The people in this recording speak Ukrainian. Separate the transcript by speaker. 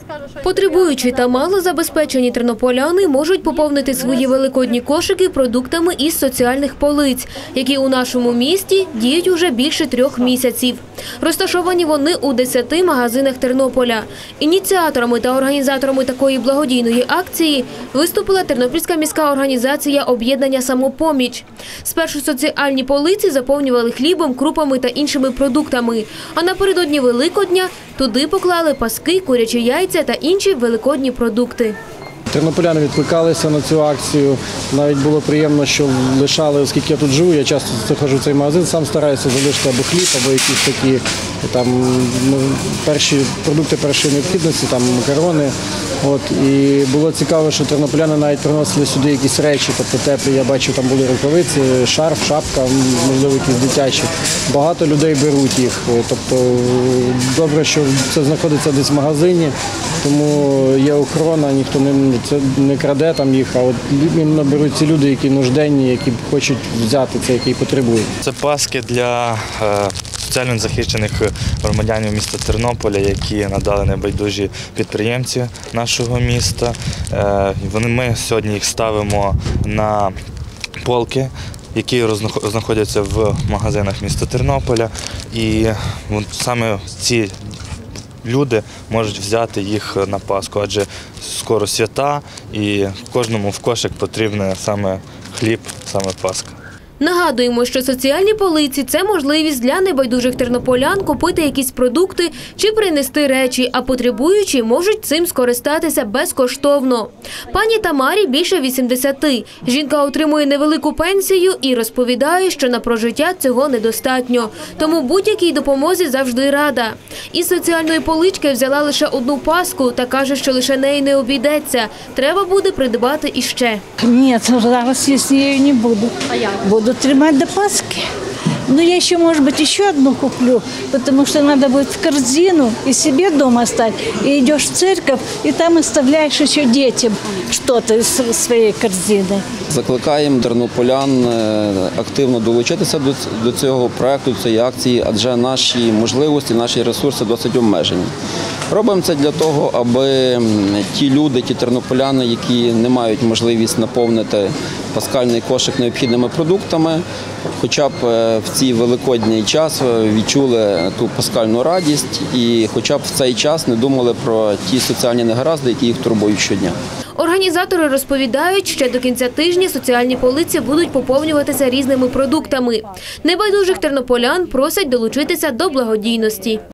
Speaker 1: Потребуючі та малозабезпечені тернополяни можуть поповнити свої великодні кошики продуктами із соціальних полиць, які у нашому місті діють уже більше 3 місяців. Розташовані вони у 10 магазинах Тернополя. Ініціаторами та організаторами такої благодійної акції виступила Тернопільська міська організація об'єднання «Самопоміч». Спершу соціальні полиці заповнювали хлібом, крупами та іншими продуктами, а напередодні Великодня туди поклали паски, курячі яйця та інші великодні продукти.
Speaker 2: Тернополяни відкликалися на цю акцію. Навіть було приємно, що лишали, оскільки я тут живу, я часто заходжу в цей магазин, сам стараюся залишити або хліб, або якісь такі перші продукти першої необхідності, макарони. І було цікаво, що тернополяни навіть приносили сюди якісь речі, тобто теплі. Я бачив, там були рукавиці, шарф, шапка, можливо, якісь дитячі. Багато людей беруть їх. Тобто добре, що це знаходиться десь в магазині, тому є охорона, ніхто не краде там їх, а іменно беруть ці люди, які нужденні, які хочуть взяти це, які потребують.
Speaker 3: Це паски для соціально захищених громадянів міста Тернополя, які надали небайдужі підприємці нашого міста. Ми сьогодні їх ставимо на полки, які знаходяться в магазинах міста Тернополя. І саме ці люди можуть взяти їх на Пасху, адже скоро свята і кожному в кошик потрібен саме хліб, саме Пасха.
Speaker 1: Нагадуємо, що соціальні полиці – це можливість для небайдужих тернополян купити якісь продукти чи принести речі, а потребуючі можуть цим скористатися безкоштовно. Пані Тамарі більше 80. Жінка отримує невелику пенсію і розповідає, що на прожиття цього недостатньо. Тому будь-якій допомозі завжди рада. Із соціальної полички взяла лише одну паску та каже, що лише неї не обійдеться. Треба буде придбати іще.
Speaker 4: Ні, зараз я з нею не буду.
Speaker 1: А як?
Speaker 4: Буду тримать до Пасхи. Но я еще, может быть, еще одну куплю, потому что надо будет в корзину и себе дома оставить. И идешь в церковь, и там оставляешь еще детям что-то из своей корзины.
Speaker 5: Закликаємо тернополян активно долучитися до цього проєкту, цієї акції, адже наші можливості, наші ресурси досить обмежені. Робимо це для того, аби ті люди, ті тернополяни, які не мають можливість наповнити пасхальний кошик необхідними продуктами, хоча б в цей великодній час відчули ту пасхальну радість і хоча б в цей час не думали про ті соціальні негаразди, які їх турбують щодня.
Speaker 1: Організатори розповідають, що до кінця тижня соціальні полиці будуть поповнюватися різними продуктами. Небайдужих тернополян просять долучитися до благодійності.